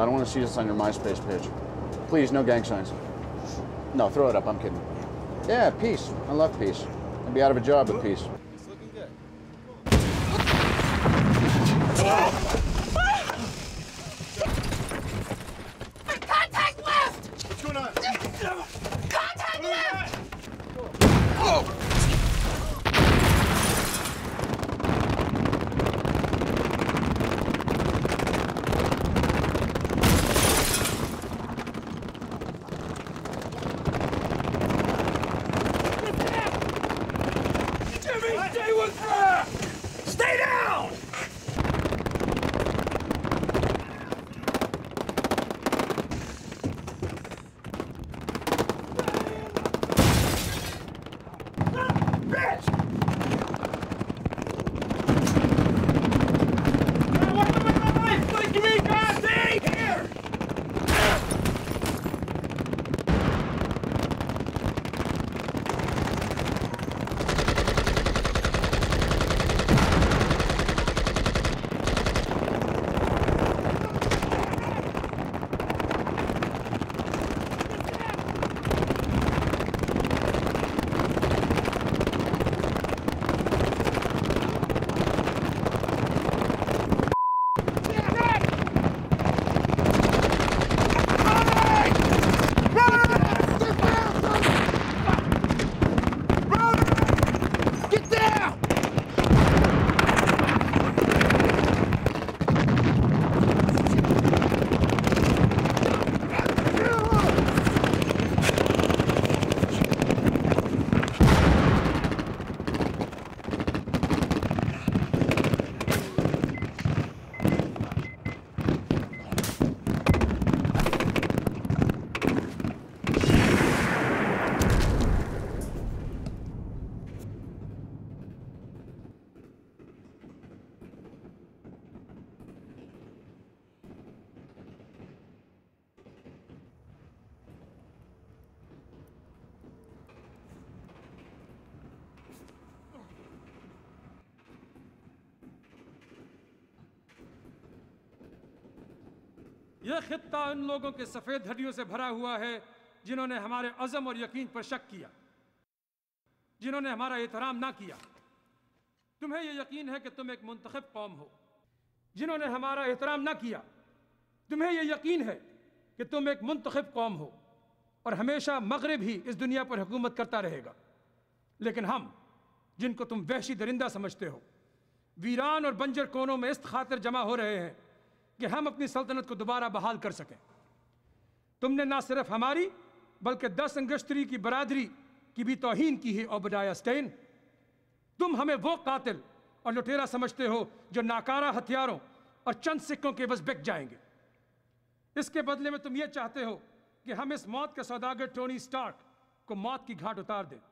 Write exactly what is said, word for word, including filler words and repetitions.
I don't want to see this on your MySpace page. Please, no gang signs. No, throw it up. I'm kidding. Yeah, peace. I love peace. I'd be out of a job with peace. It's looking good. Contact left! What's going on? Contact left! Oh! Stay with her! Stay down! Bitch! What do you mean, guys? Stay here! यह खित्ता उन लोगों के सफ़ेद हड्डियों से भरा हुआ है जिन्होंने हमारे अज़म और यकीन पर शक किया, जिन्होंने हमारा एहतराम ना किया। तुम्हें यह यकीन है कि तुम एक मुंतखब कौम हो, जिन्होंने हमारा एहतराम ना किया। तुम्हें यह यकीन है कि तुम एक मुंतखब कौम हो और हमेशा मगरिब ही इस दुनिया पर हुकूमत करता रहेगा। लेकिन हम, जिनको तुम वहशी दरिंदा समझते हो, वीरान और बंजर कोनों में इस खातिर जमा हो रहे हैं कि हम अपनी सल्तनत को दोबारा बहाल कर सकें। तुमने ना सिर्फ हमारी बल्कि दस अंगश्तरी की बरादरी की भी तौहीन की है। ओबडाया स्टेन, तुम हमें वो कातिल और लुटेरा समझते हो जो नाकारा हथियारों और चंद सिक्कों के बस बिक जाएंगे। इसके बदले में तुम ये चाहते हो कि हम इस मौत के सौदागर टोनी स्टार्क को मौत की घाट उतार दें।